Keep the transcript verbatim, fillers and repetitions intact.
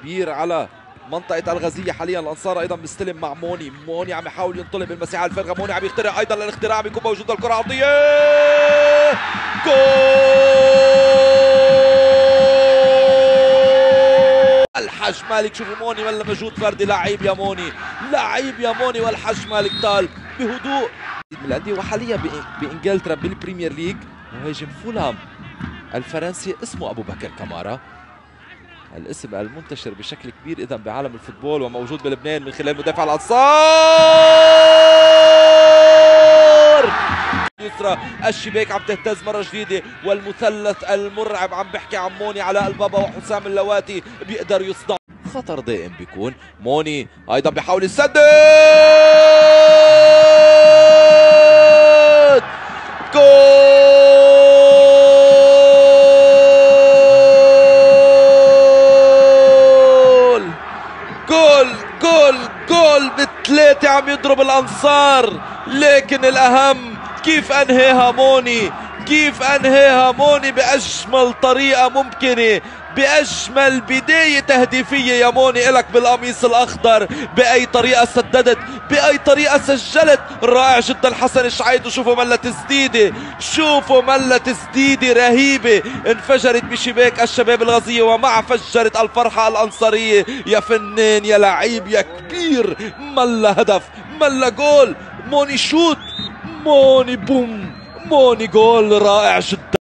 كبير على منطقة الغازية حاليا. الأنصار أيضا مستلم مع موني. موني عم يحاول ينطلق بالمساحة الفارغة. موني عم يخترع أيضا للاختراع، بيكون موجود الكرة عرضية. جول الحج مالك. شوفوا موني ولا مجهود فردي. لعيب يا موني، لعيب يا موني. والحج مالك طال بهدوء من الأندية وحاليا بإنجلترا بالبريمير ليج. مهاجم فولهام الفرنسي اسمه أبو بكر كمارا، الاسم المنتشر بشكل كبير اذا بعالم الفوتبول وموجود بلبنان من خلال مدافع الانصار. يسرى الشباك عم تهتز مره جديده، والمثلث المرعب عم بحكي عن موني علاء البابا وحسام اللواتي بيقدر يصدع. خطر دائم بيكون. موني ايضا بيحاول يسدد. جول جول جول بالثلاثة عم يضرب الأنصار، لكن الأهم كيف أنهيها موني، كيف أنهيها موني بأجمل طريقة ممكنة، بأجمل بداية تهديفية يا موني إلك بالقميص الأخضر. بأي طريقة سددت، بأي طريقة سجلت، رائع جدا حسن شعيطو. شوفوا ملا تسديدة، شوفوا ملا تسديدة رهيبة انفجرت بشباك الشباب الغازية، ومع فجرت الفرحة الأنصارية. يا فنان يا لعيب يا كبير، ملا هدف، ملا جول. موني شوت، موني بوم، موني جول رائع جدا.